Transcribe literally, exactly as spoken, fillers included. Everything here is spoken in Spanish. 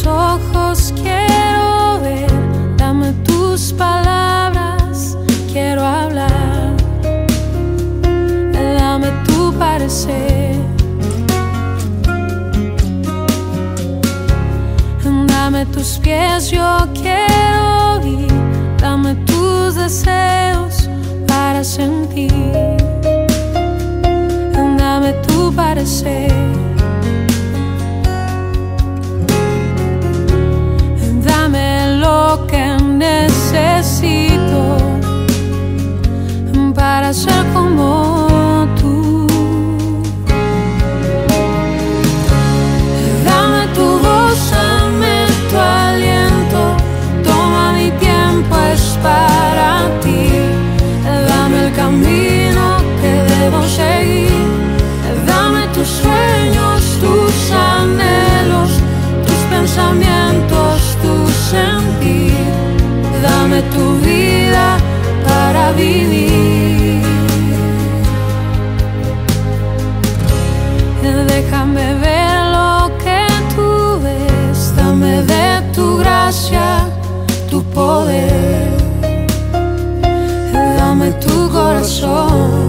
ojos quiero ver, dame tus palabras, quiero hablar, dame tu parecer, dame tus pies, yo quiero ir, dame tus deseos para sentir, dame tu parecer. Lo que necesito para ser como tú. Dame tu voz, dame tu aliento, toma mi tiempo, es para ti. Dame el camino que debo seguir, dame tus sueños, tus anhelos, tus pensamientos, tu sentir. Dame tu vida para vivir. Déjame ver lo que tú ves, dame de tu gracia, tu poder, dame tu corazón.